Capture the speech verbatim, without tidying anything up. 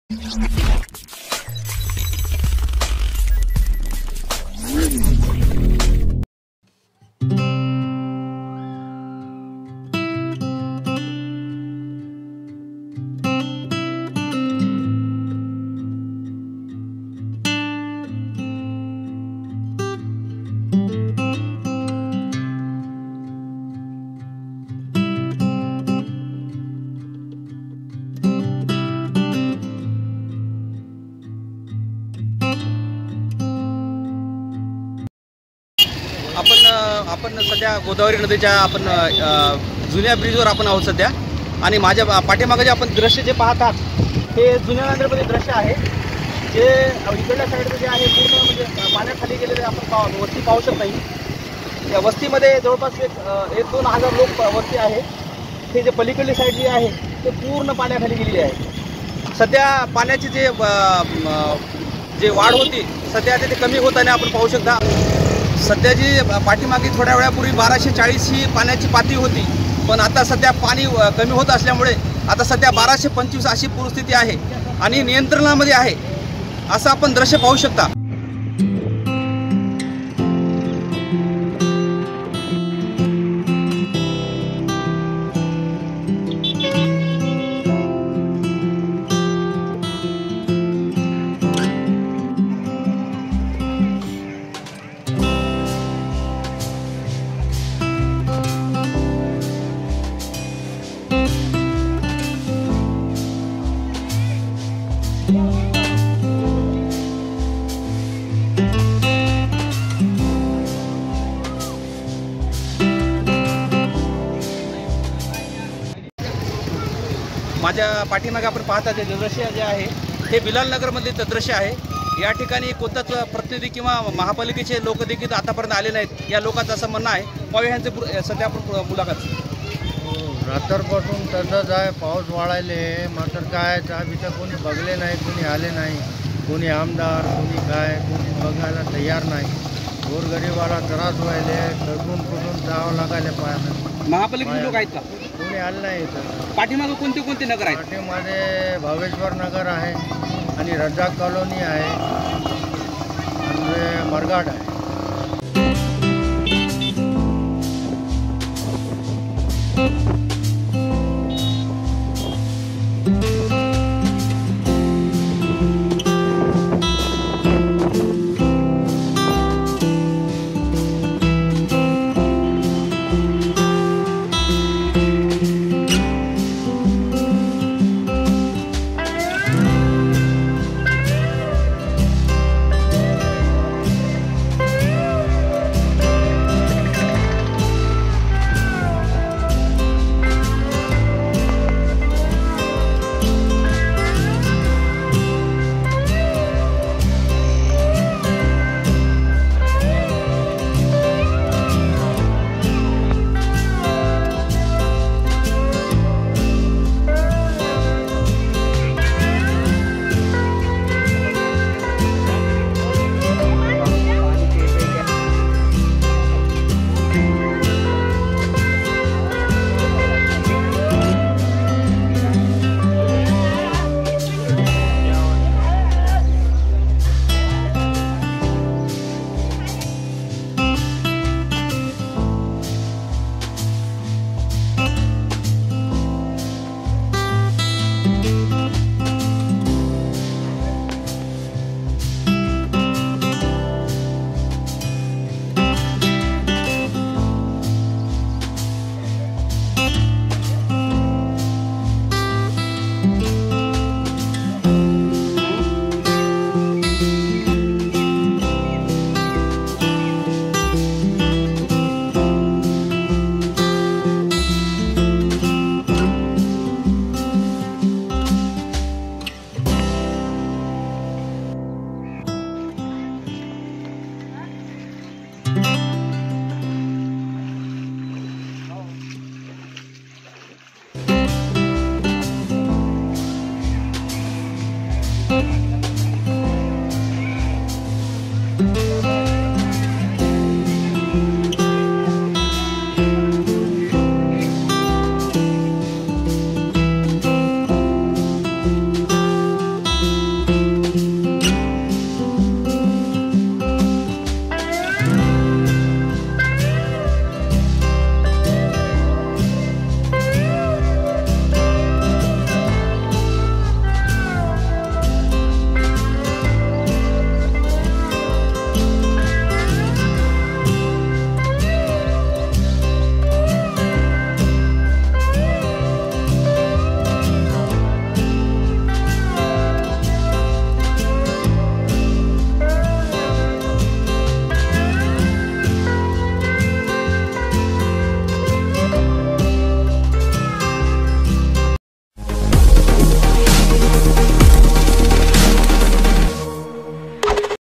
आपण आपण सध्या गोदावरी नदीच्या आपण जुन्या ब्रिजवर आपण आहोत सध्या आणि माझ्या पाठीमागे जे आपण दृश्य जे पाहतात हे जुन्या नांदेडमध्ये दृश्य आहे जे इकडल्या साईडमध्ये जे आहे पूर्ण म्हणजे पाण्याखाली गेलेले आपण पाहू वस्ती पाहू शकत नाही। या वस्तीमध्ये जवळपास एक एक दोन हजार लोक वस्ती आहे। हे जे पलीकडली साईड जी आहे ते पूर्ण पाण्याखाली गेलेली आहे। सध्या पाण्याची जे जे वाढ होती सध्या ते कमी होताना आपण पाहू शकता। सध्या जी पाठीमागे थोड्या वेळापूर्वी बाराशे चाळीस ही पाण्याची पातळी होती, पण आता सध्या पाणी कमी होत असल्यामुळे आता सध्या बाराशे पंचवीस अशी परिस्थिती आहे आणि नियंत्रणामध्ये आहे असं आपण दृश्य पाहू शकता। माझ्या पाठीमागे आपण पाहता ते दृश्य जे आहे हे बिलाल नगरमधले दृश्य आहे। या ठिकाणी कोणताच प्रतिनिधी किंवा महापालिकेचे लोक देखील आतापर्यंत आले नाहीत। या लोकांचं असं म्हणणं आहे। पाहूया यांचे सध्या आपण मुलाखत। रात्रपासून तसंच आहे, पाऊस वाढायले मात्र काय अभी तर कोणी बघले नाही, कोणी आले नाही, कोणी आमदार कोणी काय कोणी बघायला तयार नाही। गोरगरीबाला त्रास व्हायले, खडून खुडून जावं लागायला पाहिजे। महापालिकेचे लोक आहेत का? कोणी आलं नाही इथं। पाठीमागे कोणते कोणते नगर आहेत? पाठीमागे भावेश्वर नगर आहे आणि रजाक कॉलनी आहे आणि मरघाट आहे। Thank you.